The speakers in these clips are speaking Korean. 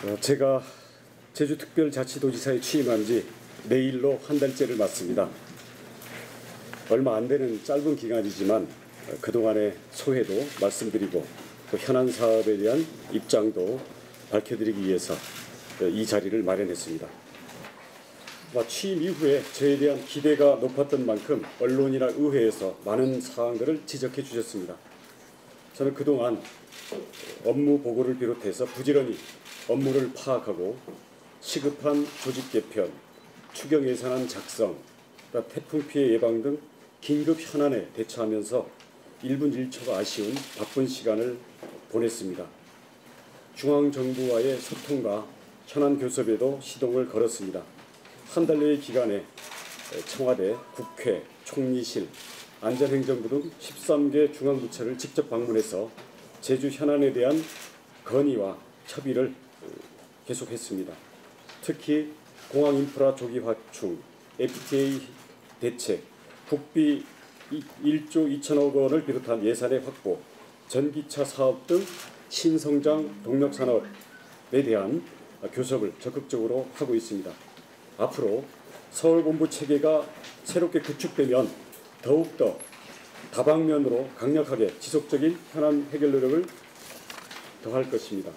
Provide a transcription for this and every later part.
제가 제주특별자치도지사에 취임한 지 내일로 한 달째를 맞습니다. 얼마 안 되는 짧은 기간이지만 그동안의 소회도 말씀드리고 또 현안 사업에 대한 입장도 밝혀드리기 위해서 이 자리를 마련했습니다. 취임 이후에 저에 대한 기대가 높았던 만큼 언론이나 의회에서 많은 사항들을 지적해 주셨습니다. 저는 그동안 업무 보고를 비롯해서 부지런히 업무를 파악하고 시급한 조직 개편, 추경 예산안 작성, 태풍 피해 예방 등 긴급 현안에 대처하면서 1분 1초가 아쉬운 바쁜 시간을 보냈습니다. 중앙정부와의 소통과 현안 교섭에도 시동을 걸었습니다. 한 달여의 기간에 청와대, 국회, 총리실, 안전행정부 등 13개 중앙부처를 직접 방문해서 제주 현안에 대한 건의와 협의를 계속했습니다. 특히 공항인프라 조기 확충, FTA 대책, 국비 1조 2천억 원을 비롯한 예산의 확보, 전기차 사업 등 신성장 동력산업에 대한 교섭을 적극적으로 하고 있습니다. 앞으로 서울본부 체계가 새롭게 구축되면 더욱더 다방면으로 강력하게 지속적인 현안 해결 노력을 더할 것입니다.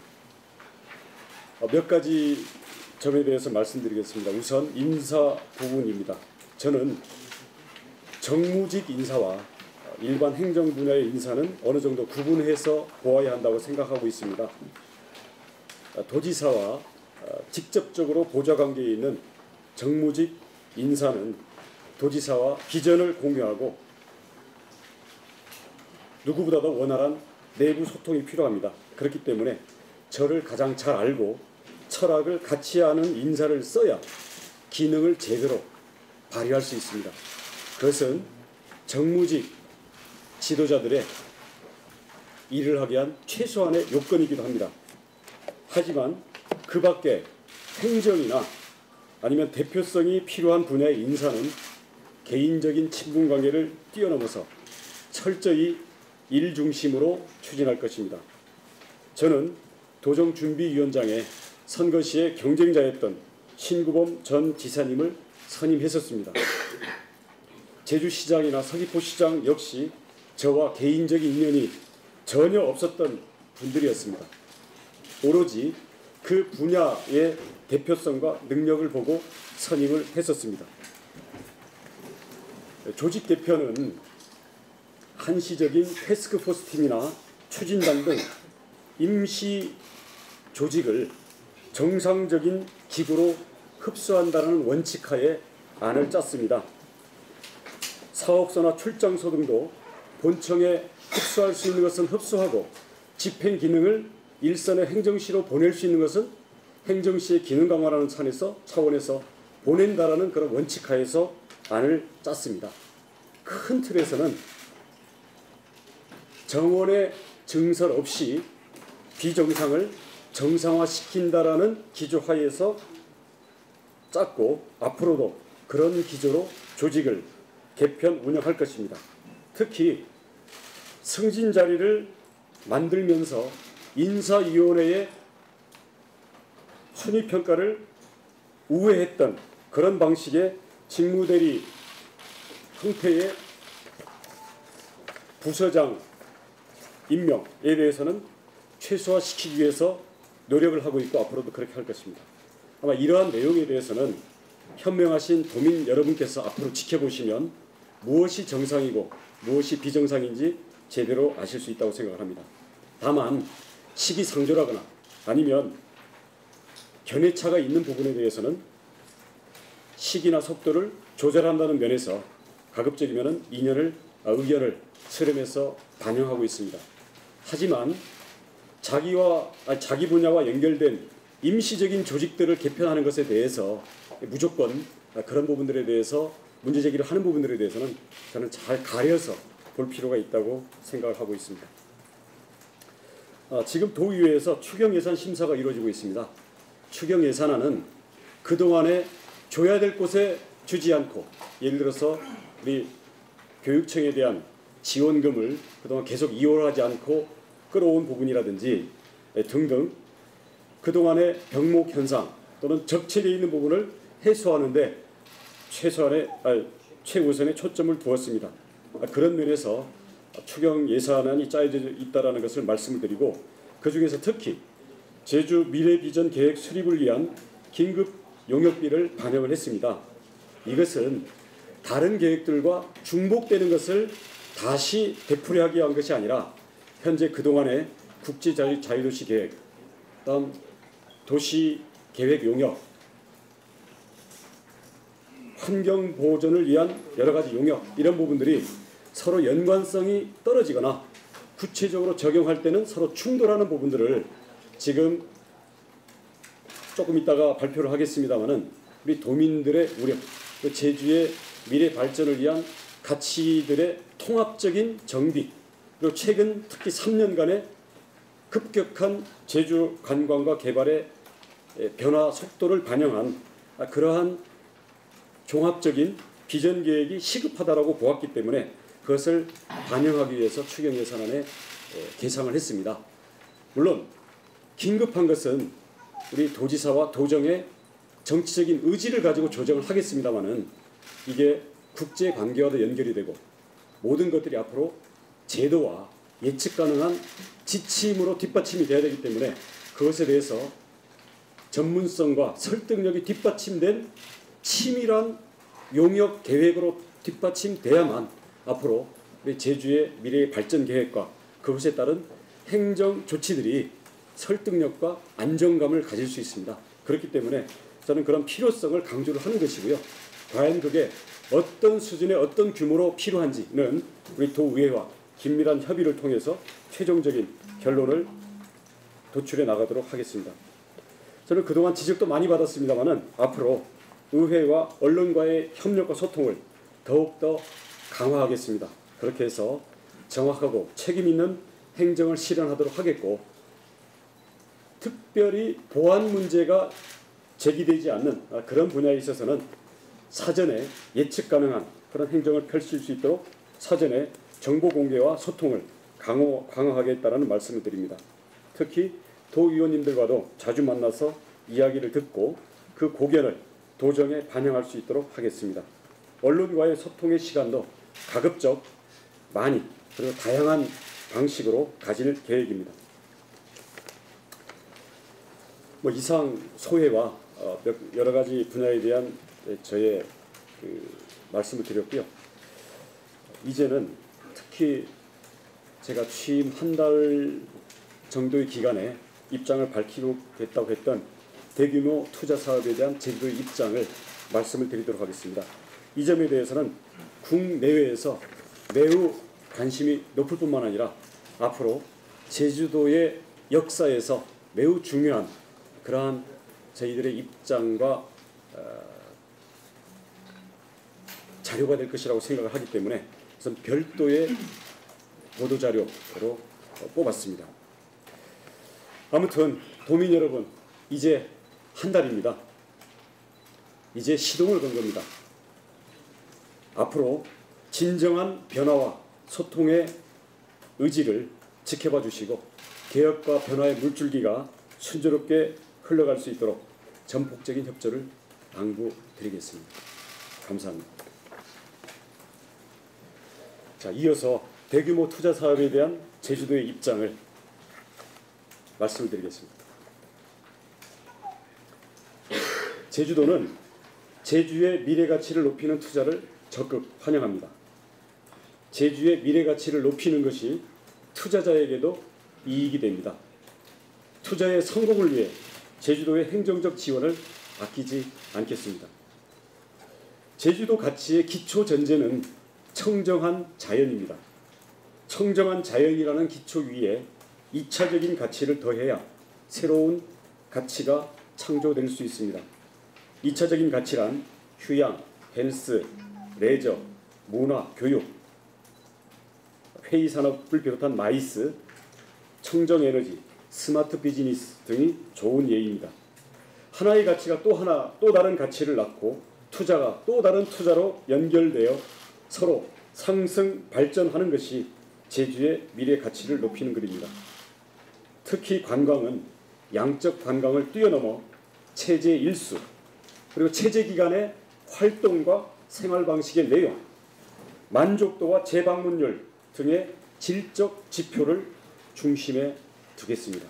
몇 가지 점에 대해서 말씀드리겠습니다. 우선 인사 부분입니다. 저는 정무직 인사와 일반 행정 분야의 인사는 어느 정도 구분해서 보아야 한다고 생각하고 있습니다. 도지사와 직접적으로 보좌관계에 있는 정무직 인사는 도지사와 비전을 공유하고 누구보다도 원활한 내부 소통이 필요합니다. 그렇기 때문에 저를 가장 잘 알고 철학을 같이 아는 인사를 써야 기능을 제대로 발휘할 수 있습니다. 그것은 정무직 지도자들의 일을 하기 위한 최소한의 요건이기도 합니다. 하지만 그 밖에 행정이나 아니면 대표성이 필요한 분야의 인사는 개인적인 친분관계를 뛰어넘어서 철저히 일 중심으로 추진할 것입니다. 저는 도정준비위원장에 선거 시에 경쟁자였던 신구범 전 지사님을 선임했었습니다. 제주시장이나 서귀포시장 역시 저와 개인적인 인연이 전혀 없었던 분들이었습니다. 오로지 그 분야의 대표성과 능력을 보고 선임을 했었습니다. 조직 개편은 한시적인 태스크포스 팀이나 추진단 등 임시 조직을 정상적인 기구로 흡수한다는 원칙하에 안을 짰습니다. 사업소나 출장소 등도 본청에 흡수할 수 있는 것은 흡수하고 집행 기능을 일선의 행정시로 보낼 수 있는 것은 행정시의 기능 강화라는 차원에서 보낸다라는 그런 원칙하에서 안을 짰습니다. 큰 틀에서는 정원의 증설 없이 비정상을 정상화시킨다라는 기조하에서 짰고 앞으로도 그런 기조로 조직을 개편 운영할 것입니다. 특히 승진 자리를 만들면서 인사위원회의 순위평가를 우회했던 그런 방식의 직무대리 형태의 부서장 임명에 대해서는 최소화시키기 위해서 노력을 하고 있고 앞으로도 그렇게 할 것입니다. 아마 이러한 내용에 대해서는 현명하신 도민 여러분께서 앞으로 지켜보시면 무엇이 정상이고 무엇이 비정상인지 제대로 아실 수 있다고 생각을 합니다. 다만 시기상조라거나 아니면 견해차가 있는 부분에 대해서는 시기나 속도를 조절한다는 면에서 가급적이면 의견을 수렴해서 반영하고 있습니다. 하지만 자기 분야와 연결된 임시적인 조직들을 개편하는 것에 대해서 무조건 그런 부분들에 대해서 문제제기를 하는 부분들에 대해서는 저는 잘 가려서 볼 필요가 있다고 생각을 하고 있습니다. 지금 도의회에서 추경예산 심사가 이루어지고 있습니다. 추경예산안은 그동안에 줘야 될 곳에 주지 않고 예를 들어서 우리 교육청에 대한 지원금을 그동안 계속 이용하지 않고 끌어온 부분이라든지 등등 그동안의 병목 현상 또는 적체되어 있는 부분을 해소하는 데 최우선의 초점을 두었습니다. 그런 면에서 추경 예산안이 짜여져 있다는 것을 말씀을 드리고, 그중에서 특히 제주 미래비전 계획 수립을 위한 긴급 용역비를 반영을 했습니다. 이것은 다른 계획들과 중복되는 것을 다시 되풀이하기 위한 것이 아니라 현재 그동안의 국제자유도시 계획, 다음 도시계획 용역, 환경보존을 위한 여러 가지 용역, 이런 부분들이 서로 연관성이 떨어지거나 구체적으로 적용할 때는 서로 충돌하는 부분들을 지금 조금 있다가 발표를 하겠습니다마는 우리 도민들의 우려, 또 제주의 미래 발전을 위한 가치들의 통합적인 정비, 그리고 최근 특히 3년간의 급격한 제주 관광과 개발의 변화 속도를 반영한 그러한 종합적인 비전 계획이 시급하다라고 보았기 때문에 그것을 반영하기 위해서 추경 예산안에 계상을 했습니다. 물론 긴급한 것은 우리 도지사와 도정의 정치적인 의지를 가지고 조정을 하겠습니다마는 이게 국제 관계와도 연결이 되고 모든 것들이 앞으로 제도와 예측 가능한 지침으로 뒷받침이 돼야 되기 때문에 그것에 대해서 전문성과 설득력이 뒷받침된 치밀한 용역 계획으로 뒷받침돼야만 앞으로 우리 제주의 미래의 발전 계획과 그것에 따른 행정 조치들이 설득력과 안정감을 가질 수 있습니다. 그렇기 때문에 저는 그런 필요성을 강조를 하는 것이고요. 과연 그게 어떤 수준의 어떤 규모로 필요한지는 우리 도의회와 긴밀한 협의를 통해서 최종적인 결론을 도출해 나가도록 하겠습니다. 저는 그동안 지적도 많이 받았습니다마는 앞으로 의회와 언론과의 협력과 소통을 더욱더 강화하겠습니다. 그렇게 해서 정확하고 책임 있는 행정을 실현하도록 하겠고, 특별히 보안 문제가 제기되지 않는 그런 분야에 있어서는 사전에 예측 가능한 그런 행정을 펼칠 수 있도록 사전에 정보 공개와 소통을 강화하겠다는 말씀을 드립니다. 특히 도의원님들과도 자주 만나서 이야기를 듣고 그 고견을 도정에 반영할 수 있도록 하겠습니다. 언론과의 소통의 시간도 가급적 많이 그리고 다양한 방식으로 가질 계획입니다. 이상 소회와 여러 가지 분야에 대한 저의 말씀을 드렸고요. 이제는 특히 제가 취임 한 달 정도의 기간에 입장을 밝히겠다고 했던 대규모 투자 사업에 대한 제주도의 입장을 말씀을 드리도록 하겠습니다. 이 점에 대해서는 국내외에서 매우 관심이 높을 뿐만 아니라 앞으로 제주도의 역사에서 매우 중요한 그러한 저희들의 입장과 자료가 될 것이라고 생각을 하기 때문에 우선 별도의 보도자료로 뽑았습니다. 아무튼 도민 여러분, 이제 한 달입니다. 이제 시동을 건 겁니다. 앞으로 진정한 변화와 소통의 의지를 지켜봐 주시고 개혁과 변화의 물줄기가 순조롭게 흘러갈 수 있도록 전폭적인 협조를 당부드리겠습니다. 감사합니다. 자, 이어서 대규모 투자 사업에 대한 제주도의 입장을 말씀드리겠습니다. 제주도는 제주의 미래 가치를 높이는 투자를 적극 환영합니다. 제주의 미래 가치를 높이는 것이 투자자에게도 이익이 됩니다. 투자의 성공을 위해 제주도의 행정적 지원을 아끼지 않겠습니다. 제주도 가치의 기초 전제는 청정한 자연입니다. 청정한 자연이라는 기초 위에 2차적인 가치를 더해야 새로운 가치가 창조될 수 있습니다. 2차적인 가치란 휴양, 헬스, 레저, 문화, 교육, 회의산업을 비롯한 마이스, 청정에너지, 스마트 비즈니스 등이 좋은 예입니다. 하나의 가치가 또 다른 가치를 낳고 투자가 또 다른 투자로 연결되어 서로 상승, 발전하는 것이 제주의 미래 가치를 높이는 것입니다. 특히 관광은 양적 관광을 뛰어넘어 체제 일수 그리고 체제 기간의 활동과 생활 방식의 내용, 만족도와 재방문율 등의 질적 지표를 중심에 두겠습니다.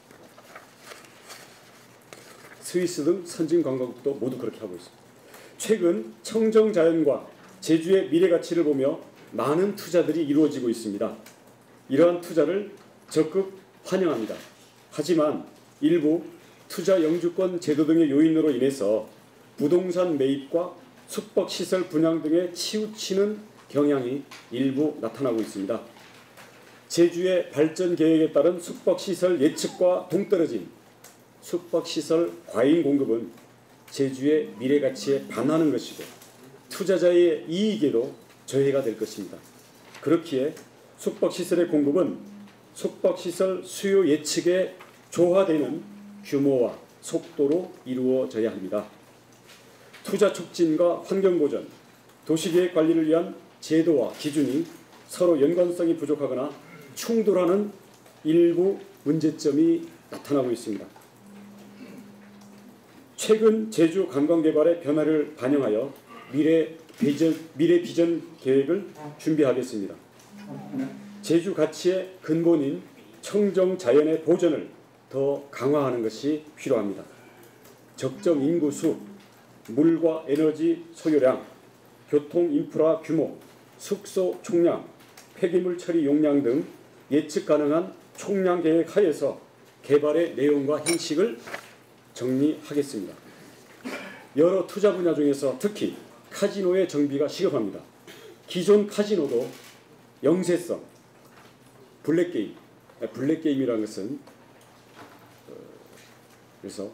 스위스 등 선진 관광국도 모두 그렇게 하고 있습니다. 최근 청정자연과 제주의 미래가치를 보며 많은 투자들이 이루어지고 있습니다. 이러한 투자를 적극 환영합니다. 하지만 일부 투자 영주권 제도 등의 요인으로 인해서 부동산 매입과 숙박시설 분양 등에 치우치는 경향이 일부 나타나고 있습니다. 제주의 발전 계획에 따른 숙박시설 예측과 동떨어진 숙박시설 과잉 공급은 제주의 미래가치에 반하는 것이고 투자자의 이익에도 저해가 될 것입니다. 그렇기에 숙박시설의 공급은 숙박시설 수요 예측에 조화되는 규모와 속도로 이루어져야 합니다. 투자 촉진과 환경보전, 도시계획 관리를 위한 제도와 기준이 서로 연관성이 부족하거나 충돌하는 일부 문제점이 나타나고 있습니다. 최근 제주 관광개발의 변화를 반영하여 미래 비전 계획을 준비하겠습니다. 제주 가치의 근본인 청정 자연의 보존을 더 강화하는 것이 필요합니다. 적정 인구수, 물과 에너지 소요량, 교통 인프라 규모, 숙소 총량, 폐기물 처리 용량 등 예측 가능한 총량 계획 하에서 개발의 내용과 형식을 정리하겠습니다. 여러 투자 분야 중에서 특히 카지노의 정비가 시급합니다. 기존 카지노도 영세성, 블랙게임이라는 것은 그래서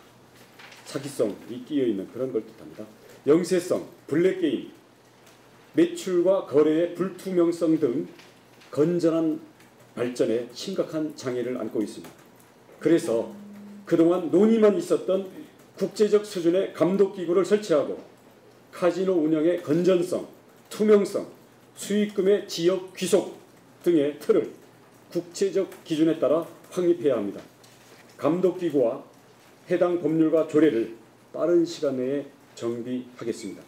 사기성이 끼어있는 그런 걸 뜻합니다. 영세성, 블랙게임, 매출과 거래의 불투명성 등 건전한 발전에 심각한 장애를 안고 있습니다. 그래서 그동안 논의만 있었던 국제적 수준의 감독기구를 설치하고 카지노 운영의 건전성, 투명성, 수익금의 지역 귀속 등의 틀을 국제적 기준에 따라 확립해야 합니다. 감독기구와 해당 법률과 조례를 빠른 시간 내에 정비하겠습니다.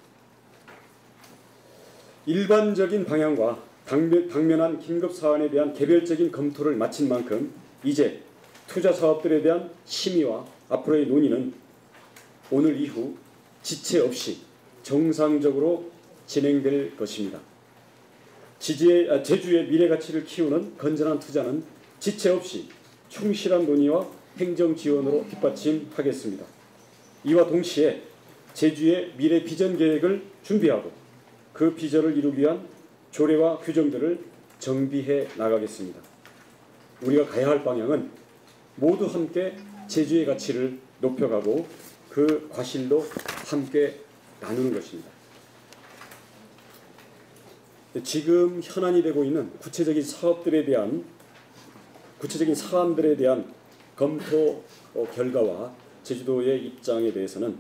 일반적인 방향과 당면한 긴급사안에 대한 개별적인 검토를 마친 만큼 이제 투자 사업들에 대한 심의와 앞으로의 논의는 오늘 이후 지체 없이 정상적으로 진행될 것입니다. 제주의 미래가치를 키우는 건전한 투자는 지체 없이 충실한 논의와 행정 지원으로 뒷받침하겠습니다. 이와 동시에 제주의 미래 비전 계획을 준비하고 그 비전을 이루기 위한 조례와 규정들을 정비해 나가겠습니다. 우리가 가야 할 방향은 모두 함께 제주의 가치를 높여가고 그 과실도 함께 나누는 것입니다. 지금 현안이 되고 있는 구체적인 사안들에 대한 검토 결과와 제주도의 입장에 대해서는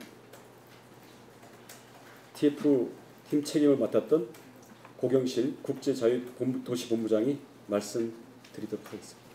TF 팀 책임을 맡았던 고경실 국제자유도시본부장이 말씀드리도록 하겠습니다.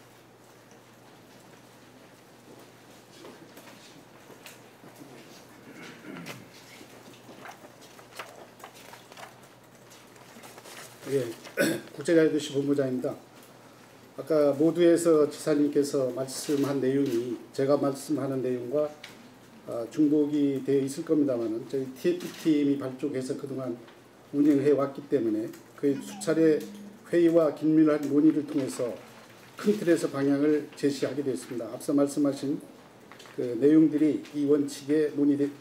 예, 국제자유도시본부장입니다. 아까 모두에서 지사님께서 말씀한 내용이 제가 말씀하는 내용과 중복이 되어 있을 겁니다만 저희 TF팀이 발족해서 그동안 운영해 왔기 때문에 그 수차례 회의와 긴밀한 논의를 통해서 큰 틀에서 방향을 제시하게 됐습니다. 앞서 말씀하신 그 내용들이 이 원칙에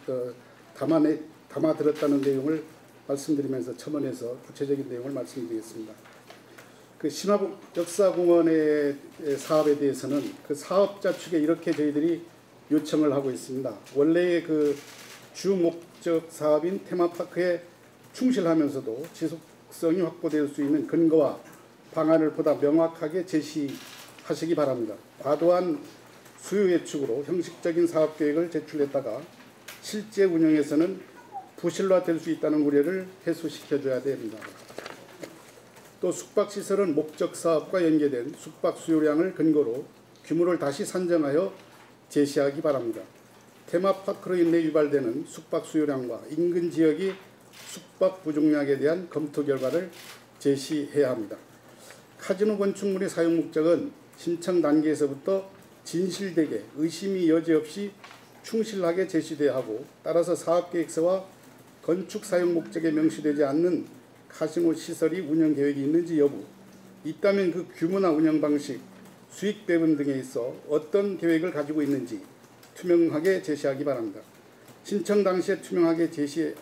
담아들었다는 내용을 말씀드리면서 첨언해서 구체적인 내용을 말씀드리겠습니다. 그 신화역사공원의 사업에 대해서는 그 사업자 측에 이렇게 저희들이 요청을 하고 있습니다. 원래의 그 주 목적 사업인 테마파크에 충실하면서도 지속성이 확보될 수 있는 근거와 방안을 보다 명확하게 제시하시기 바랍니다. 과도한 수요 예측으로 형식적인 사업 계획을 제출했다가 실제 운영에서는 부실화될 수 있다는 우려를 해소시켜줘야 됩니다. 또 숙박시설은 목적 사업과 연계된 숙박 수요량을 근거로 규모를 다시 산정하여 제시하기 바랍니다. 테마파크로 인해 유발되는 숙박 수요량과 인근 지역의 숙박 부족량에 대한 검토 결과를 제시해야 합니다. 카지노 건축물의 사용 목적은 신청 단계에서부터 진실되게 의심이 여지없이 충실하게 제시돼야 하고, 따라서 사업계획서와 건축 사용 목적에 명시되지 않는 카지노 시설이 운영 계획이 있는지 여부, 있다면 그 규모나 운영 방식, 수익 배분 등에 있어 어떤 계획을 가지고 있는지 투명하게 제시하기 바랍니다. 신청 당시에 투명하게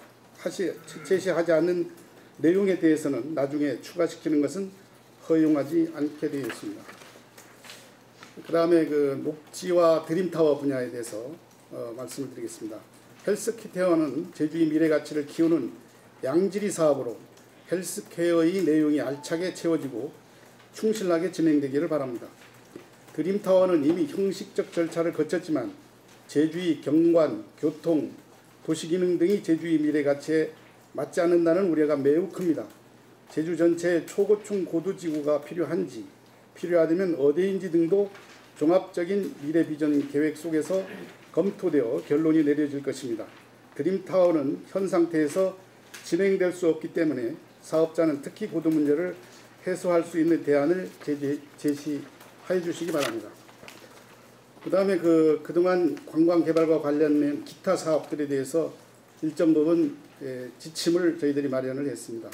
제시하지 않는 내용에 대해서는 나중에 추가시키는 것은 허용하지 않게 되어 있습니다. 그 다음에 그 녹지와 드림타워 분야에 대해서 말씀을 드리겠습니다. 헬스케어는 제주의 미래 가치를 키우는 양질의 사업으로 헬스케어의 내용이 알차게 채워지고 충실하게 진행되기를 바랍니다. 드림타워는 이미 형식적 절차를 거쳤지만 제주의 경관, 교통, 도시기능 등이 제주의 미래 가치에 맞지 않는다는 우려가 매우 큽니다. 제주 전체에 초고층 고도지구가 필요한지, 필요하다면 어디인지 등도 종합적인 미래 비전 계획 속에서 검토되어 결론이 내려질 것입니다. 드림타워는 현 상태에서 진행될 수 없기 때문에 사업자는 특히 고도 문제를 해소할 수 있는 대안을 제시해 주시기 바랍니다. 그 다음에 그동안 관광 개발과 관련된 기타 사업들에 대해서 일정 부분 지침을 저희들이 마련을 했습니다.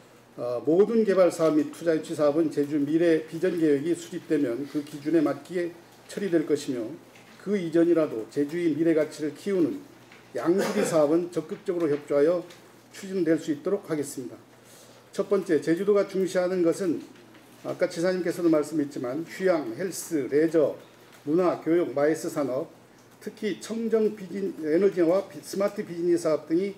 모든 개발 사업 및 투자 유치 사업은 제주 미래 비전 계획이 수립되면 그 기준에 맞게 처리될 것이며, 그 이전이라도 제주의 미래 가치를 키우는 양질의 사업은 적극적으로 협조하여 추진될 수 있도록 하겠습니다. 첫 번째, 제주도가 중시하는 것은 아까 지사님께서도 말씀했지만 휴양, 헬스, 레저, 문화, 교육, 마이스 산업, 특히 청정 에너지와 스마트 비즈니스 사업 등이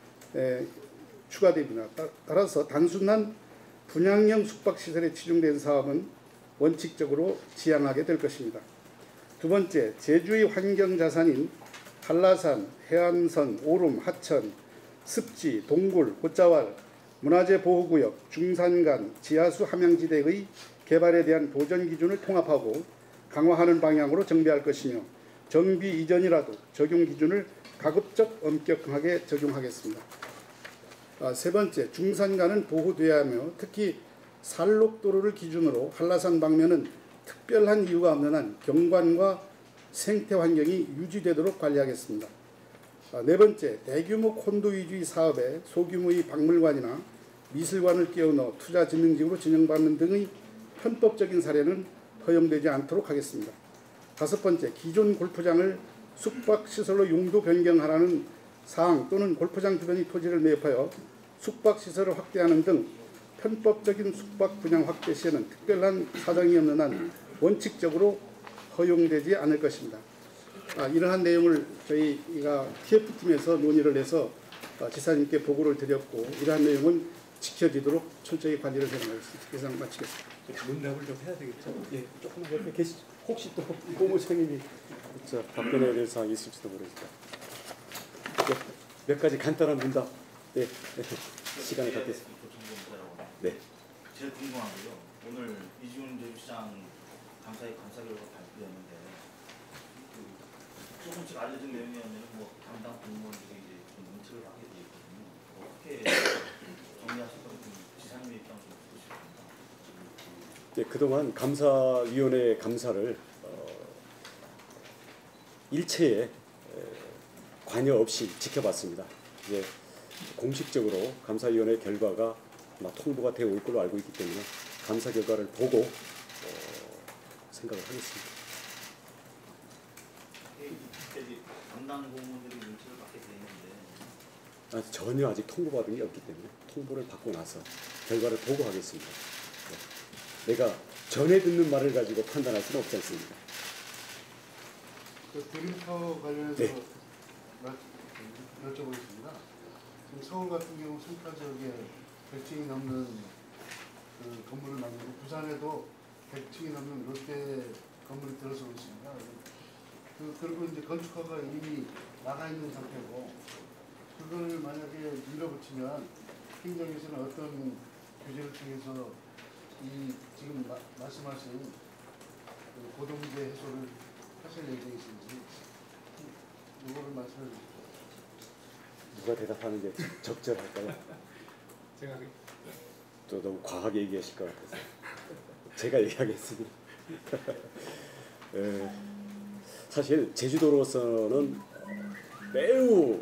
추가됩니다. 따라서 단순한 분양형 숙박시설에 치중된 사업은 원칙적으로 지양하게 될 것입니다. 두 번째, 제주의 환경자산인 한라산, 해안선, 오름, 하천, 습지, 동굴, 곶자왈, 문화재 보호구역, 중산간, 지하수 함양지대의 개발에 대한 도전 기준을 통합하고 강화하는 방향으로 정비할 것이며, 정비 이전이라도 적용 기준을 가급적 엄격하게 적용하겠습니다. 세 번째, 중산간은 보호돼야 하며 특히 산록도로를 기준으로 한라산 방면은 특별한 이유가 없는 한 경관과 생태 환경이 유지되도록 관리하겠습니다. 네 번째, 대규모 콘도 위주의 사업에 소규모의 박물관이나 미술관을 끼워넣어 투자진흥지구로 진행받는 등의 편법적인 사례는 허용되지 않도록 하겠습니다. 다섯 번째, 기존 골프장을 숙박시설로 용도 변경하라는 사항 또는 골프장 주변의 토지를 매입하여 숙박시설을 확대하는 등 편법적인 숙박 분양 확대 시에는 특별한 사정이 없는 한 원칙적으로 허용되지 않을 것입니다. 이러한 내용을 저희가 TF팀에서 논의를 해서 지사님께 보고를 드렸고, 이러한 내용은 지켜지도록 철저히 관리를 해나가겠습니다. 이상 마치겠습니다. 문답을 좀 해야 되겠죠. 예, 조금만 옆에 계시죠. 혹시 또 고모장님이 답변에 대한 사항이 있을지도 모르니까. 몇 가지 간단한 문답. 네, 시간을 갖겠습니다. 네. 제일 궁금한 게요. 오늘 이지훈 제주시장 감사 결과 발표했는데 조금씩 알려진 내용이라면 담당 공무원들이 이제 좀 문체를 하게 돼 있거든요. 어떻게 정리하실 건지 지사님의 입장 좀 듣고 싶습니다. 네, 그동안 감사위원회 감사를 일체의 관여 없이 지켜봤습니다. 이제 공식적으로 감사위원회 결과가 아마 통보가 되어 올 걸로 알고 있기 때문에 감사 결과를 보고 생각을 하겠습니다. 담당 공무원들이 문체를 받게 돼 있는데 전혀 아직 통보받은 게 없기 때문에 통보를 받고 나서 결과를 보고 하겠습니다. 네. 내가 전에 듣는 말을 가지고 판단할 수는 없지 않습니까? 드림타워 관련해서 네. 여쭤보겠습니다. 지금 서울 같은 경우 송파 지역에 100층이 넘는 그 건물을 만들고, 부산에도 100층이 넘는 롯데 건물이 들어서고 있습니다. 그리고 이제 건축허가 이미 나가 있는 상태고, 그거를 만약에 밀어붙이면 행정에서는 어떤 규제를 통해서 이 지금 말씀하신 그 고도문제 해소를 하실 예정이신지 이거를 말씀을 누가 대답하는 게 적절할까요? 제가 또 너무 과하게 얘기하실 것 같아서 제가 얘기하겠습니다. 사실 제주도로서는 매우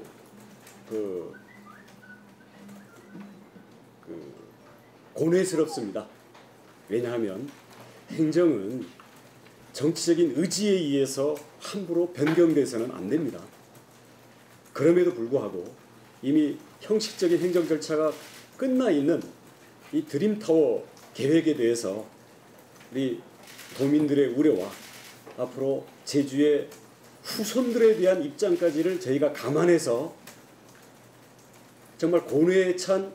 고뇌스럽습니다. 왜냐하면 행정은 정치적인 의지에 의해서 함부로 변경돼서는 안 됩니다. 그럼에도 불구하고 이미 형식적인 행정 절차가 끝나 있는 이 드림타워 계획에 대해서 우리 도민들의 우려와 앞으로 제주의 후손들에 대한 입장까지를 저희가 감안해서 정말 고뇌에 찬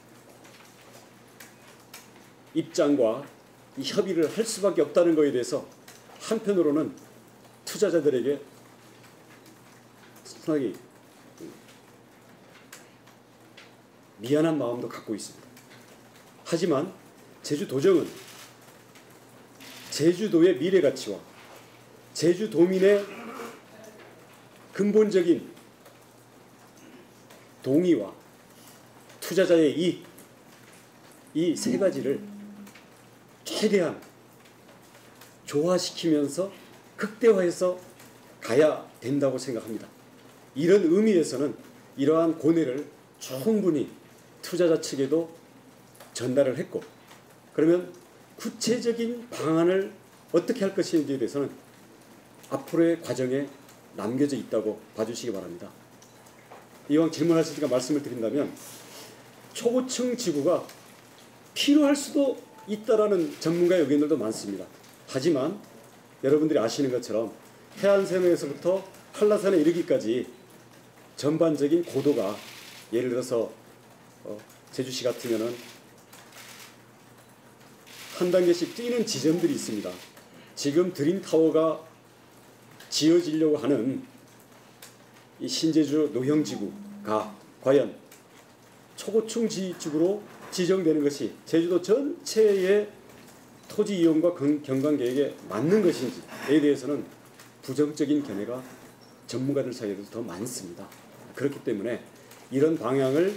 입장과 이 협의를 할 수밖에 없다는 것에 대해서 한편으로는 투자자들에게 상당히 미안한 마음도 갖고 있습니다. 하지만 제주도정은 제주도의 미래가치와 제주도민의 근본적인 동의와 투자자의 이익, 이 세 가지를 최대한 조화시키면서 극대화해서 가야 된다고 생각합니다. 이런 의미에서는 이러한 고뇌를 충분히 투자자 측에도 전달을 했고, 그러면 구체적인 방안을 어떻게 할 것인지에 대해서는 앞으로의 과정에 남겨져 있다고 봐주시기 바랍니다. 이왕 질문하시니까 말씀을 드린다면 초고층 지구가 필요할 수도 있다라는 전문가의 의견들도 많습니다. 하지만 여러분들이 아시는 것처럼 해안선에서부터 한라산에 이르기까지 전반적인 고도가 예를 들어서 제주시 같으면은 한 단계씩 뛰는 지점들이 있습니다. 지금 드림타워가 지어지려고 하는 이 신제주 노형지구가 과연 초고층 지구로 지정되는 것이 제주도 전체의 토지 이용과 경관 계획에 맞는 것인지에 대해서는 부정적인 견해가 전문가들 사이에도 더 많습니다. 그렇기 때문에 이런 방향을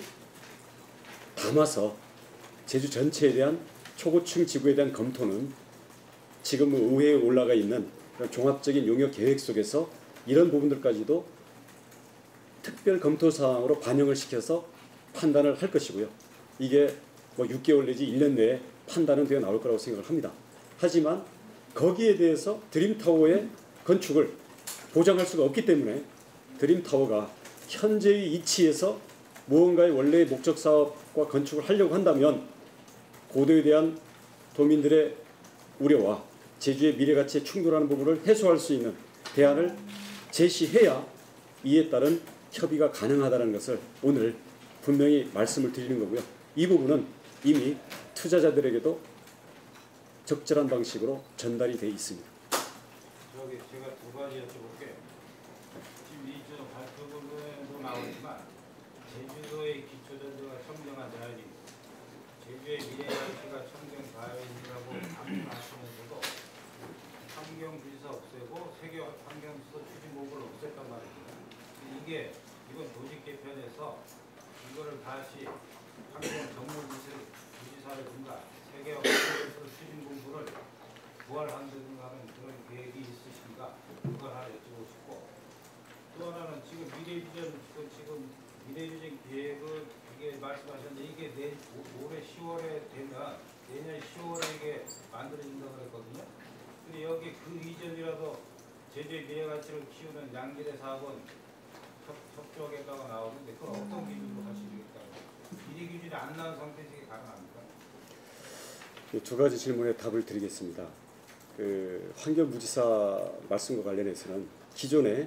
담아서 제주 전체에 대한 초고층 지구에 대한 검토는 지금 의회에 올라가 있는 종합적인 용역 계획 속에서 이런 부분들까지도 특별 검토 사항으로 반영을 시켜서 판단을 할 것이고요. 이게 뭐 6개월 내지 1년 내에 판단은 되어 나올 거라고 생각을 합니다. 하지만 거기에 대해서 드림타워의 건축을 보장할 수가 없기 때문에 드림타워가 현재의 이치에서 무언가의 원래의 목적 사업과 건축을 하려고 한다면 고도에 대한 도민들의 우려와 제주의 미래가치에 충돌하는 부분을 해소할 수 있는 대안을 제시해야 이에 따른 협의가 가능하다는 것을 오늘 분명히 말씀을 드리는 거고요. 이 부분은 이미 투자자들에게도 적절한 방식으로 전달이 되어 있습니다. 저기 제가 두 가지 여쭤볼게요. 지금 이저 발표문에도 나오지만 제주도의 기초전제가 청정한 자연이고 제주의 미래가치가 청정 자연이라고 말씀하시면서도 환경부지사 없애고 세계 환경수도 추진본부를 없앴단 말입니다. 이건 조직 개편에서 이거를 다시 환경 정무부지사라든가 세계 환경수도 추진본부를 부활한다든가 하는 그런 계획이 있으신가? 그걸 하나 여쭤보고 싶고, 또 하나는 지금 지금 미래비전 계획을 이게 말씀하셨는데 이게 올해 10월에 되면 내년 10월에 이게 만들어진다고 그랬거든요. 근데 여기 그 이전이라도 제주의 미래가치를 키우는 양질의 사업은 협조하겠다고 나오는데 그건 어떤 기준으로 하시겠다고? 미래 기준이 안 나온 상태에서 이게 가능합니까? 두 가지 질문에 답을 드리겠습니다. 환경부지사 말씀과 관련해서는 기존에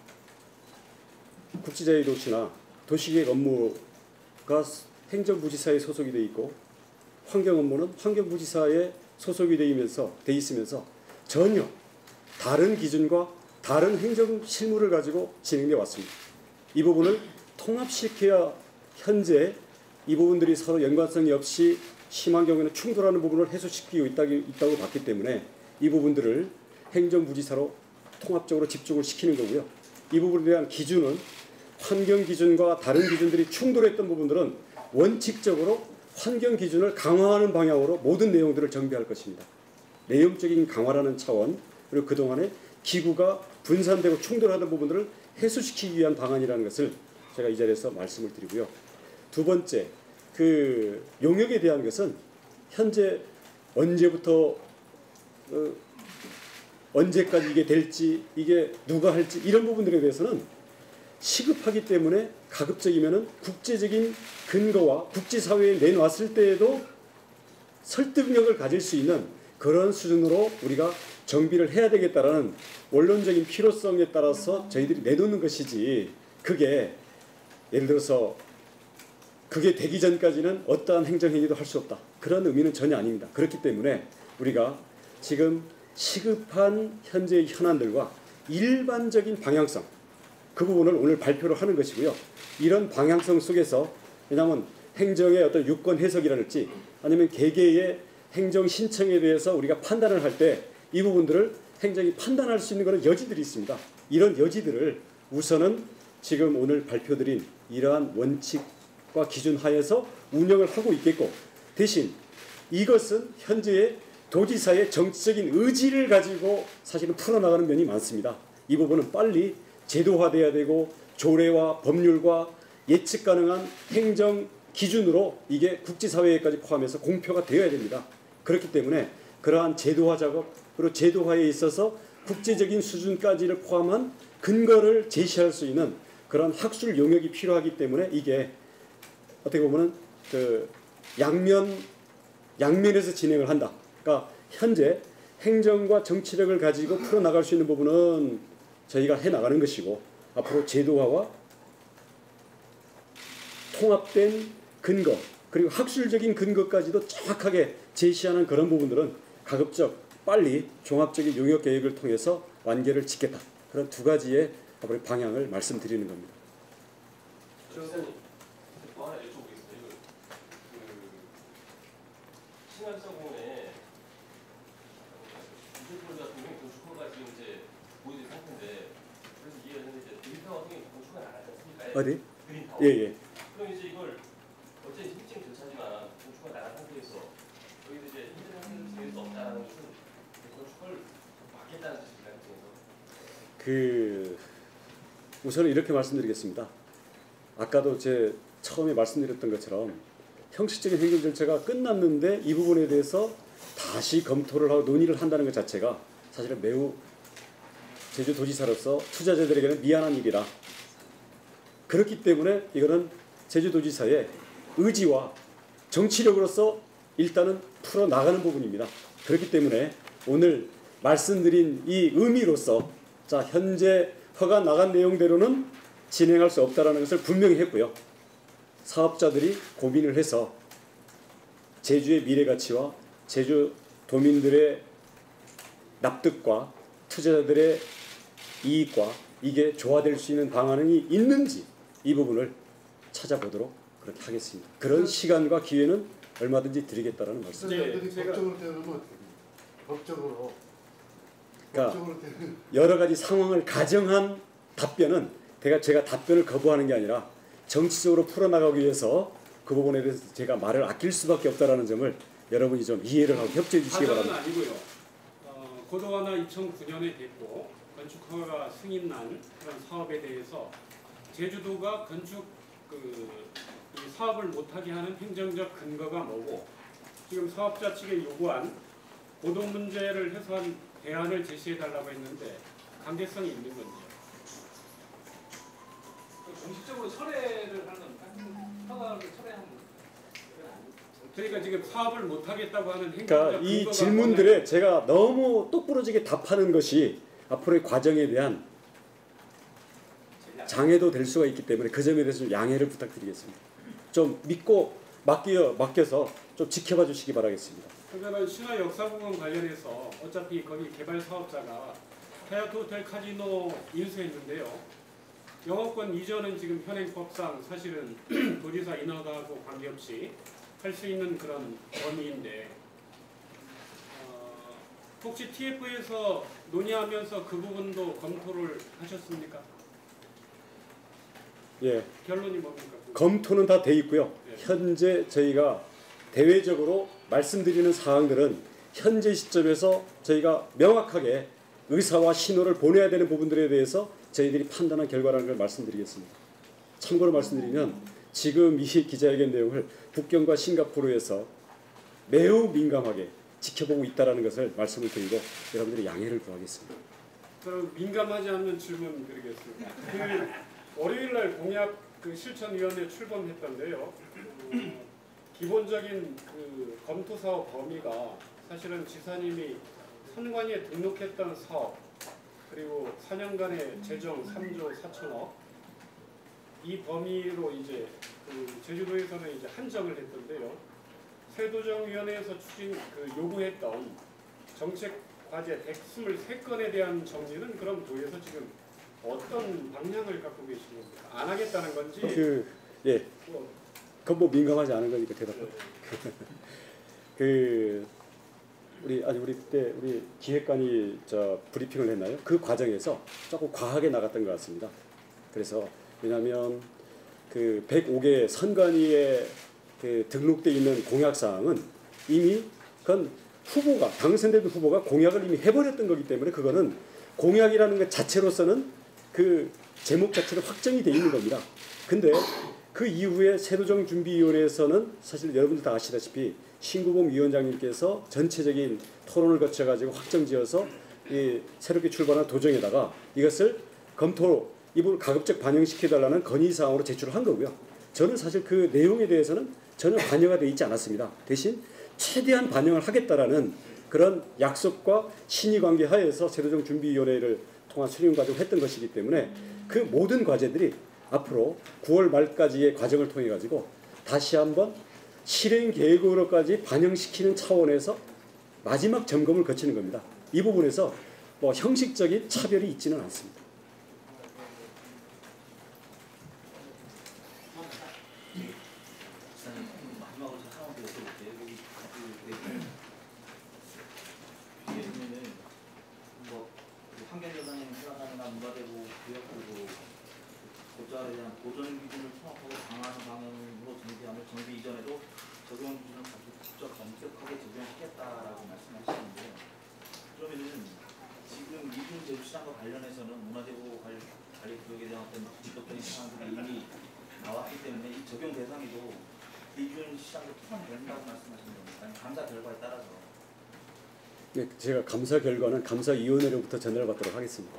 국지자유도시나 도시계획 업무가 행정부지사에 소속이 되어 있고 환경 업무는 환경부지사에 소속이 돼 있으면서 전혀 다른 기준과 다른 행정 실무를 가지고 진행되어 왔습니다. 이 부분을 통합시켜야 현재 이 부분들이 서로 연관성이 없이 심한 경우에는 충돌하는 부분을 해소시키고 있다고 봤기 때문에 이 부분들을 행정부지사로 통합적으로 집중을 시키는 거고요. 이 부분에 대한 기준은 환경 기준과 다른 기준들이 충돌했던 부분들은 원칙적으로 환경 기준을 강화하는 방향으로 모든 내용들을 정비할 것입니다. 내용적인 강화라는 차원, 그리고 그동안에 기구가 분산되고 충돌하던 부분들을 해소시키기 위한 방안이라는 것을 제가 이 자리에서 말씀을 드리고요. 두 번째, 그 용역에 대한 것은 현재 언제부터 언제까지 이게 될지, 이게 누가 할지 이런 부분들에 대해서는 시급하기 때문에 가급적이면은 국제적인 근거와 국제사회에 내놨을 때에도 설득력을 가질 수 있는 그런 수준으로 우리가 정비를 해야 되겠다라는 원론적인 필요성에 따라서 저희들이 내놓는 것이지, 그게 예를 들어서 그게 되기 전까지는 어떠한 행정행위도 할 수 없다, 그런 의미는 전혀 아닙니다. 그렇기 때문에 우리가 지금 시급한 현재의 현안들과 일반적인 방향성, 그 부분을 오늘 발표를 하는 것이고요. 이런 방향성 속에서, 왜냐하면 행정의 어떤 유권 해석이랄지 아니면 개개의 행정 신청에 대해서 우리가 판단을 할 때 이 부분들을 행정이 판단할 수 있는 그런 여지들이 있습니다. 이런 여지들을 우선은 지금 오늘 발표드린 이러한 원칙과 기준 하에서 운영을 하고 있겠고, 대신 이것은 현재의 도지사의 정치적인 의지를 가지고 사실은 풀어나가는 면이 많습니다. 이 부분은 빨리 제도화돼야 되고 조례와 법률과 예측 가능한 행정 기준으로 이게 국제사회까지 포함해서 공표가 되어야 됩니다. 그렇기 때문에 그러한 제도화 작업, 그리고 제도화에 있어서 국제적인 수준까지를 포함한 근거를 제시할 수 있는 그런 학술 용역이 필요하기 때문에 이게 어떻게 보면은 그 양면에서 진행을 한다. 그러니까 현재 행정과 정치력을 가지고 풀어나갈 수 있는 부분은 저희가 해나가는 것이고, 앞으로 제도화와 통합된 근거, 그리고 학술적인 근거까지도 정확하게 제시하는 그런 부분들은 가급적 빨리 종합적인 용역 계획을 통해서 완결을 짓겠다. 그런 두 가지의 앞으로 방향을 말씀드리는 겁니다. 저는 또 하나 여쭤보겠습니다. 이거 신안성공원에 유재풀 같은 경우 건축허가 지금 이제 보여진 상태인데, 그래서 이해하는데 이제 그린타워 같은 경우 건축을 안 하지 않습니까? 어디? 그린타워. 예. 그럼 이제 이걸 어쨌든 힘증 절차지만 건축을 나간 상태에서 여기서 이제 힘든 상태에서 지낼 수 없다는 것은 건축을 막겠다는 뜻인가요? 우선은 이렇게 말씀드리겠습니다. 아까도 제 처음에 말씀드렸던 것처럼 형식적인 행정 절차가 끝났는데 이 부분에 대해서 다시 검토를 하고 논의를 한다는 것 자체가 사실은 매우 제주도지사로서 투자자들에게는 미안한 일이라, 그렇기 때문에 이거는 제주도지사의 의지와 정치력으로서 일단은 풀어나가는 부분입니다. 그렇기 때문에 오늘 말씀드린 이 의미로서 자, 현재 허가 나간 내용대로는 진행할 수 없다는 것을 분명히 했고요. 사업자들이 고민을 해서 제주의 미래 가치와 제주 도민들의 납득과 투자자들의 이익과 이게 조화될 수 있는 방안이 있는지 이 부분을 찾아보도록 그렇게 하겠습니다. 그런 시간과 기회는 얼마든지 드리겠다는 말씀입니다. 투자자들이 법적으로 대응하면 어떻게 됩니까? 법적으로. 그러니까 법적으로 대응. 여러 가지 상황을 가정한 답변은 제가 답변을 거부하는 게 아니라 정치적으로 풀어나가기 위해서 그 부분에 대해서 제가 말을 아낄 수밖에 없다는 점을 여러분이 좀 이해를 하고 협조해 주시기 과정은 바랍니다. 아니고요. 고도화나 2009년에 됐고 건축허가 승인난 그런 사업에 대해서 제주도가 건축 이 사업을 못하게 하는 행정적 근거가 뭐고, 지금 사업자 측에 요구한 고도 문제를 해소한 대안을 제시해달라고 했는데 강제성이 있는 건지요? 공식적으로 철회를 하는 허가를 철회하는 그러니까 지금 사업을 못하겠다고 하는 행정적 그러니까 이 근거가 질문들에 뭐냐면 제가 너무 똑부러지게 답하는 것이 앞으로의 과정에 대한 장애도 될 수가 있기 때문에 그 점에 대해서 좀 양해를 부탁드리겠습니다. 좀 믿고 맡겨서 좀 지켜봐 주시기 바라겠습니다. 그러면 신화 역사공원 관련해서 어차피 거기 개발 사업자가 하얏트 호텔 카지노 인수했는데요. 영업권 이전은 지금 현행법상 사실은 도지사 인허가하고 관계없이 할 수 있는 그런 범위인데 혹시 TF에서 논의하면서 그 부분도 검토를 하셨습니까? 예, 결론이 뭡니까? 검토는 다 돼 있고요. 예. 현재 저희가 대외적으로 말씀드리는 사항들은 현재 시점에서 저희가 명확하게 의사와 신호를 보내야 되는 부분들에 대해서 저희들이 판단한 결과라는 걸 말씀드리겠습니다. 참고로 말씀드리면 지금 이 기자회견 내용을 북경과 싱가포르에서 매우 민감하게 지켜보고 있다는 것을 말씀을 드리고 여러분들이 양해를 구하겠습니다. 그럼 민감하지 않는 질문 드리겠습니다. 그 월요일날 공약 그 실천위원회 출범했던데요. 기본적인 그 검토 사업 범위가 사실은 지사님이 선관위에 등록했던 사업 그리고 4년간의 재정 3조 4천억 이 범위로 이제 그 제주도에서는 이제 한정을 했던데요. 세도정위원회에서 추진 그 요구했던 정책 과제 123건에 대한 정리는 그럼 도에서 지금 어떤 방향을 갖고 계신 겁니까? 안 하겠다는 건지 예, 뭐, 그건 뭐 민감하지 않은 거니까 대답해. 우리 그때 우리 기획관이 브리핑을 했나요? 그 과정에서 조금 과하게 나갔던 것 같습니다. 그래서 왜냐하면 그 105개 선관위에 그 등록돼 있는 공약 사항은 이미 그건 후보가 당선된 후보가 공약을 이미 해버렸던 거기 때문에 그거는 공약이라는 것 자체로서는 그 제목 자체로 확정이 돼 있는 겁니다. 근데 그 이후에 세도정준비위원회에서는 사실 여러분들 다 아시다시피 신구범 위원장님께서 전체적인 토론을 거쳐가지고 확정지어서 이 새롭게 출발한 도정에다가 이것을 검토로 이부를 가급적 반영시켜달라는 건의사항으로 제출을 한 거고요. 저는 사실 그 내용에 대해서는 전혀 반영가 되어 있지 않았습니다. 대신 최대한 반영을 하겠다라는 그런 약속과 신의관계 하에서 세도정준비위원회를 통한 수립 과정을 했던 것이기 때문에 그 모든 과제들이 앞으로 9월 말까지의 과정을 통해 가지고 다시 한번 실행 계획으로까지 반영시키는 차원에서 마지막 점검을 거치는 겁니다. 이 부분에서 뭐 형식적인 차별이 있지는 않습니다. 지사님 마지막으로 제가 하나 더 여쭤볼게요. 여기 예전에는 뭐 환경재단님 생각하거나 문화대고 교육부도 고자에 대한 보존 기준을 통합하고 강화하는 방향으로 정비하며 정비 이전에도 적용 기준을 직접 엄격하게 적용하겠다라고 말씀하시는데요. 그러면은 지금 이중 제주시장과 관련해서는 문화재고 관리 구역에 대한 어떤 지적적인 사항들이 이미 나왔기 때문에 이 적용 대상에도 이중 시장도 포함된다고 말씀하시는 겁니까? 감사 결과에 따라서. 네, 제가 감사 결과는 감사위원회로부터 전달을 받도록 하겠습니다.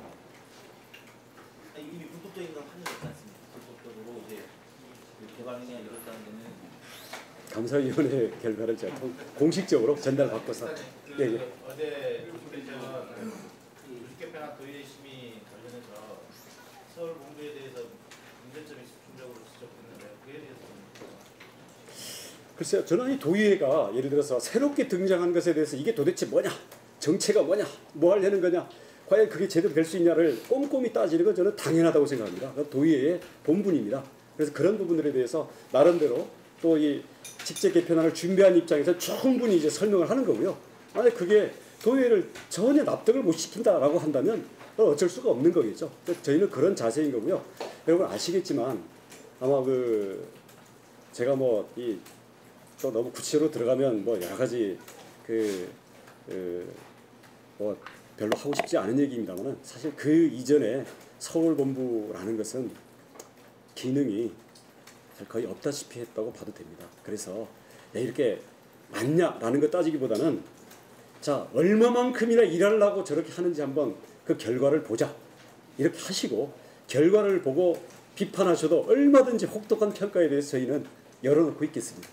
이미 불법적인 건 판정됐지 않습니까? 불법적으로 이제 개발 행위가 이뤘다는 데는 감사위원회 결과를 제가 공식적으로 전달받고서 어제 주식 개편한 도의회 심의 관련해서 서울 본부에 대해서 문제점이 집중적으로 지적했는데 그에 대해서는 글쎄요, 저는 이 도의회가 예를 들어서 새롭게 등장한 것에 대해서 이게 도대체 뭐냐, 정체가 뭐냐, 뭐 하려는 거냐, 과연 그게 제대로 될 수 있냐를 꼼꼼히 따지는 건 저는 당연하다고 생각합니다. 도의회의 본분입니다. 그래서 그런 부분들에 대해서 나름대로 또 이 직제 개편안을 준비한 입장에서 충분히 이제 설명을 하는 거고요. 만약 그게 도의회를 전혀 납득을 못 시킨다라고 한다면 어쩔 수가 없는 거겠죠. 저희는 그런 자세인 거고요. 여러분 아시겠지만 아마 제가 또 너무 구체로 들어가면 뭐 여러 가지 뭐 별로 하고 싶지 않은 얘기입니다만은 사실 그 이전에 서울본부라는 것은 기능이 거의 없다시피 했다고 봐도 됩니다. 그래서 이렇게 맞냐라는 거 따지기보다는 자 얼마만큼이나 일하려고 저렇게 하는지 한번 그 결과를 보자 이렇게 하시고 결과를 보고 비판하셔도 얼마든지 혹독한 평가에 대해서 저희는 열어놓고 있겠습니다.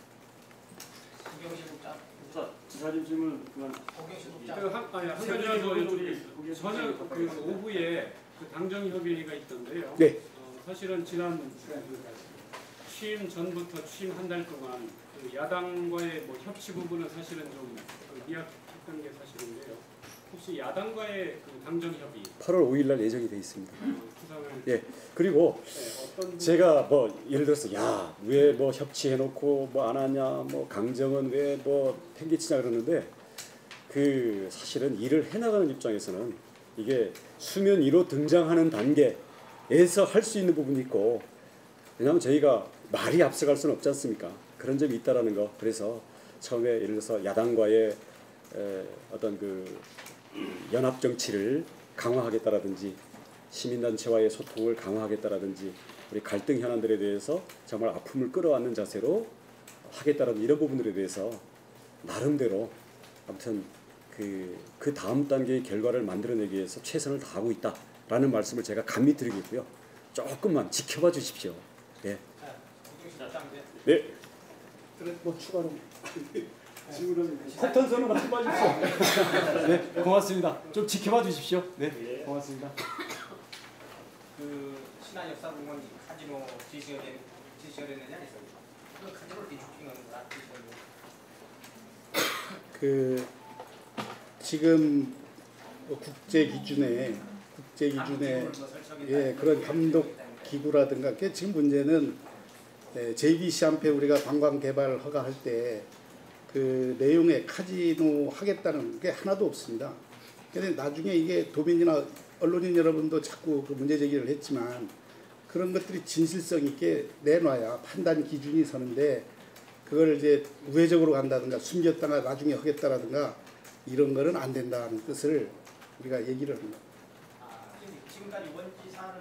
지사님 질문 그만. 한 가지 더 여쭤보겠습니다. 저녁 오후에 당정협의회가 있던데요. 네. 사실은 지난 취임 전부터 취임 한 달 동안 야당과의 뭐 협치 부분은 사실은 좀 미약했던 게 사실인데요. 혹시 야당과의 당정협의 8월 5일 날 예정이 돼 있습니다. 구상을 그리고 어떤 제가 예를 들어서 왜 협치해놓고 안 하냐, 강정은 왜 팽개치냐 그러는데 그 사실은 일을 해나가는 입장에서는 이게 수면 위로 등장하는 단계에서 할 수 있는 부분이 있고, 왜냐하면 저희가 말이 앞서갈 수는 없지 않습니까? 그런 점이 있다라는 거. 그래서 처음에 예를 들어서 야당과의 어떤 그 연합 정치를 강화하겠다라든지 시민단체와의 소통을 강화하겠다라든지 우리 갈등 현안들에 대해서 정말 아픔을 끌어안는 자세로 하겠다라는 이런 부분들에 대해서 나름대로 아무튼 그 다음 단계의 결과를 만들어내기 위해서 최선을 다하고 있다라는 말씀을 제가 감히 드리겠고요. 조금만 지켜봐 주십시오. 네. 네. 뭐 추가로 지금 폭탄선언 한번 해주십시오. 네, 고맙습니다. 좀 지켜봐 주십시오. 네, 고맙습니다. 그 신한역사공원 카지노 지시했느냐 해서 그 카지노를 리주킹하는 거야. 그 지금 국제 기준에 예, 그런 감독 기구라든가 그게 지금 문제는 JBC한테 우리가 관광 개발 허가할 때 그 내용에 카지노 하겠다는 게 하나도 없습니다. 그런데 나중에 이게 도민이나 언론인 여러분도 자꾸 그 문제 제기를 했지만 그런 것들이 진실성 있게 내놔야 판단 기준이 서는데 그걸 이제 우회적으로 간다든가 숨겼다가 나중에 하겠다라든가 이런 거는 안 된다는 뜻을 우리가 얘기를 합니다. 지금까지 원지사는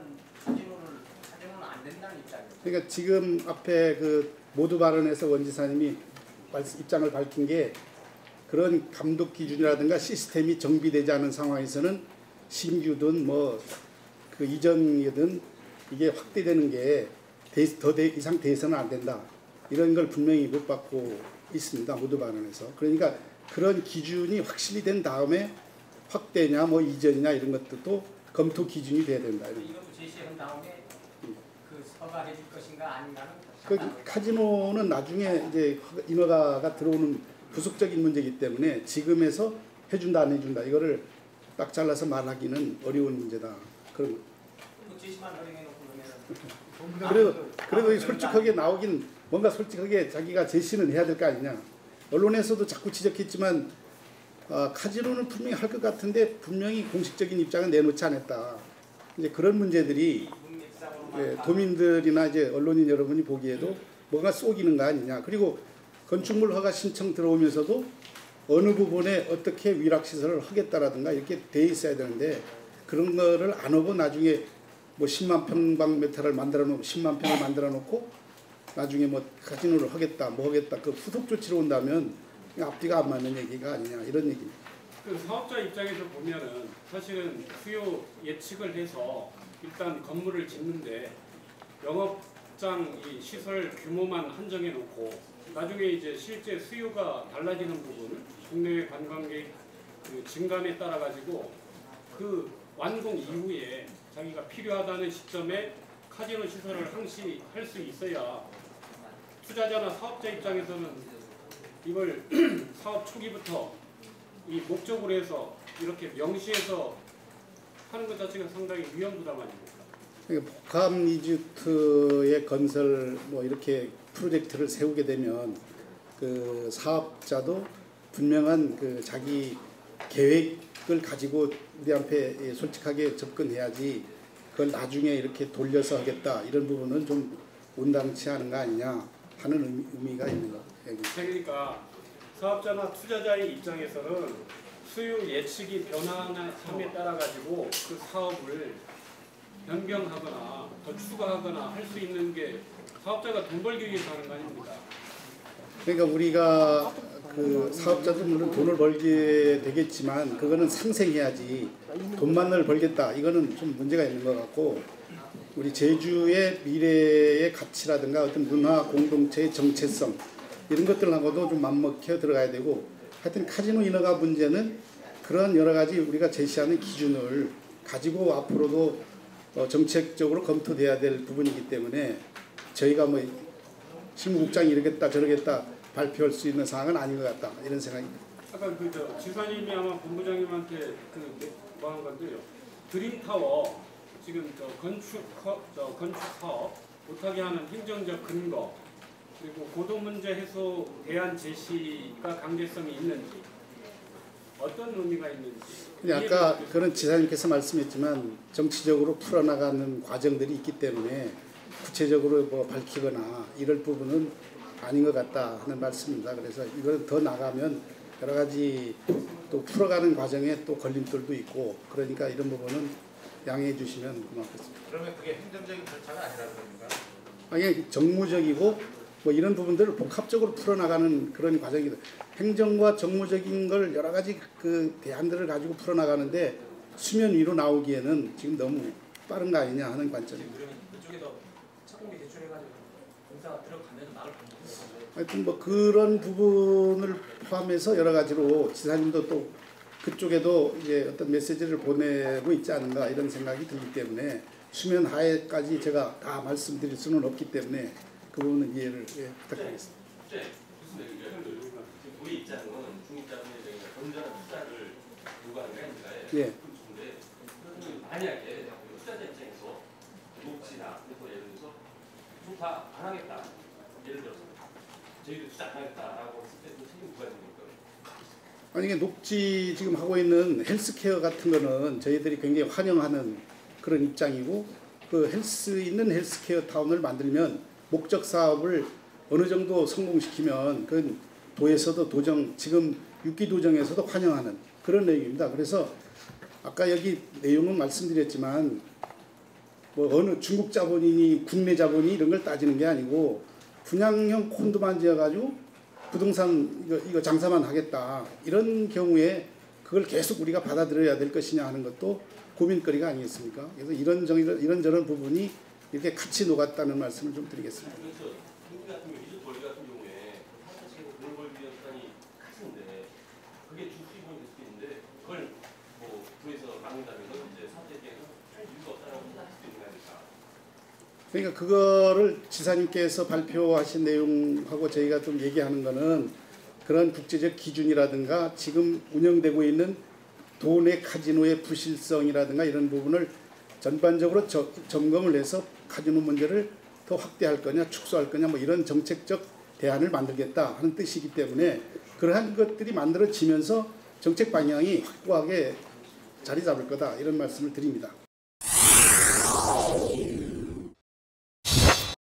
카지노는 안 된다는 입장이에요. 그러니까 지금 앞에 그 모두 발언에서 원지사님이 입장을 밝힌 게 그런 감독 기준이라든가 시스템이 정비되지 않은 상황에서는 신규든 뭐 그 이전이든 이게 확대되는 게 더 이상 돼서는 안 된다. 이런 걸 분명히 못 받고 있습니다. 모두 발언에서. 그러니까 그런 기준이 확실히 된 다음에 확대냐 뭐 이전이냐 이런 것들도 검토 기준이 돼야 된다. 이것도 제시한 다음에 그 허가해 줄 것인가 아닌가는 그 카지노는 나중에 이제 인허가가 들어오는 부속적인 문제이기 때문에 지금에서 해준다 안 해준다 이거를 딱 잘라서 말하기는 어려운 문제다. 그런. 제시만 허용해 놓고 그래도 솔직하게 나오긴 뭔가 솔직하게 자기가 제시는 해야 될 거 아니냐. 언론에서도 자꾸 지적했지만 카지노는 분명히 할 것 같은데 분명히 공식적인 입장은 내놓지 않았다. 이제 그런 문제들이 도민들이나 이제 언론인 여러분이 보기에도 뭔가 속이는 거 아니냐. 그리고 건축물 허가 신청 들어오면서도 어느 부분에 어떻게 위락시설을 하겠다라든가 이렇게 돼 있어야 되는데 그런 거를 안 하고 나중에 뭐 10만 평방미터를 만들어 놓고 10만 평을 만들어 놓고 나중에 뭐 카지노를 하겠다 뭐 하겠다 그 후속 조치로 온다면 앞뒤가 안 맞는 얘기가 아니냐 이런 얘기입니다. 그 사업자 입장에서 보면은 사실은 수요 예측을 해서 일단 건물을 짓는데 영업장 이 시설 규모만 한정해 놓고 나중에 이제 실제 수요가 달라지는 부분, 국내외 관광객 그 증감에 따라 가지고 그 완공 이후에 자기가 필요하다는 시점에 카지노 시설을 항시할 수 있어야 투자자나 사업자 입장에서는 이걸 사업 초기부터 이 목적으로 해서 이렇게 명시해서 하는 것 자체가 상당히 위험 부담 아닙니까? 그러니까 복합 리조트의 건설 뭐 이렇게 프로젝트를 세우게 되면 그 사업자도 분명한 그 자기 계획을 가지고 우리한테 솔직하게 접근해야지 그걸 나중에 이렇게 돌려서 하겠다 이런 부분은 좀 온당치 않은 거 아니냐 하는 의미가 있는 거. 그러니까 사업자나 투자자의 입장에서는 수요 예측이 변화함에 따라 가지고 그 사업을 변경하거나 더 추가하거나 할 수 있는 게 사업자가 돈 벌기 위해서 하는 거 아닙니까? 그러니까 우리가 그 사업자도 물론 돈을 벌게 되겠지만 그거는 상생해야지 돈만을 벌겠다 이거는 좀 문제가 있는 것 같고 우리 제주의 미래의 가치라든가 어떤 문화 공동체의 정체성 이런 것들하고도 좀 맞먹혀 들어가야 되고 하여튼 카지노 인허가 문제는 그런 여러 가지 우리가 제시하는 기준을 가지고 앞으로도 정책적으로 검토돼야 될 부분이기 때문에 저희가 뭐 실무국장이 이러겠다 저러겠다 발표할 수 있는 사항은 아닌 것 같다 이런 생각입니다. 아까 그 지사님이 아마 본부장님한테 뭐 한 건데요. 드림타워 지금 건축 사업 못하게 하는 행정적 근거 그리고 고도 문제 해소 대안 제시가 강제성이 있는지 어떤 의미가 있는지. 근데 아까 그런 지사님께서 말씀했지만 정치적으로 풀어나가는 과정들이 있기 때문에 구체적으로 뭐 밝히거나 이럴 부분은 아닌 것 같다 하는 말씀입니다. 그래서 이걸 더 나가면 여러 가지 또 풀어가는 과정에 또 걸림돌도 있고 그러니까 이런 부분은 양해해 주시면 고맙겠습니다. 그러면 그게 행정적인 절차가 아니라는 겁니까? 아니 정무적이고 뭐 이런 부분들을 복합적으로 풀어나가는 그런 과정이다. 행정과 정무적인 걸 여러 가지 그 대안들을 가지고 풀어나가는데 수면 위로 나오기에는 지금 너무 빠른 거 아니냐 하는 관점입니다. 그러면 그쪽에서 착공비 대출해가지고 공사 들어가면 나를 보는 하여튼 뭐 그런 부분을 포함해서 여러 가지로 지사님도 또 그쪽에도 이제 어떤 메시지를 보내고 있지 않은가 이런 생각이 들기 때문에 수면 하에까지 제가 다 말씀드릴 수는 없기 때문에 그 부분은 이해를 부탁드리겠습니다. 네, 좋습니다. 지금 우리 입장은 중립자분의 건전한 투자를 요구하는 게 아닙니다. 예. 근데 만약에 투자자 입장에서 녹지나 예를 들어서 좋다 안 하겠다. 예를 들어서 저희도 투자 안 하겠다라고 했을 때 그 책임 누가 있는 겁니까? 아니 이게 녹지 지금 하고 있는 헬스케어 같은 거는 저희들이 굉장히 환영하는 그런 입장이고 그 있는 헬스케어 타운을 만들면 목적 사업을 어느 정도 성공시키면 그 도에서도 지금 6기 도정에서도 환영하는 그런 내용입니다. 그래서 아까 여기 내용은 말씀드렸지만 뭐 어느 중국 자본이니 국내 자본이 이런 걸 따지는 게 아니고 분양형 콘도만 지어가지고 부동산 이거 장사만 하겠다 이런 경우에 그걸 계속 우리가 받아들여야 될 것이냐 하는 것도 고민거리가 아니겠습니까? 그래서 이런저런 부분이 이렇게 같이 녹았다는 말씀을 좀 드리겠습니다. 그래서 중국 같은 경우 리조트 원리 같은 경우에 사업자측에서 돈을 벌기 위한 수단이 같은데 그게 주 수입원이 될 수도 있는데 그걸 뭐 도에서 막는다는 건 이제 사업자에게는 할 이유가 없다라고 판단할 수도 있는 거니까. 그러니까 그거를 지사님께서 발표하신 내용하고 저희가 좀 얘기하는 거는 그런 국제적 기준이라든가 지금 운영되고 있는 도내 카지노의 부실성이라든가 이런 부분을 전반적으로 점검을 해서 카지노 문제를 더 확대할 거냐 축소할 거냐 뭐 이런 정책적 대안을 만들겠다 하는 뜻이기 때문에 그러한 것들이 만들어지면서 정책 방향이 확고하게 자리 잡을 거다 이런 말씀을 드립니다.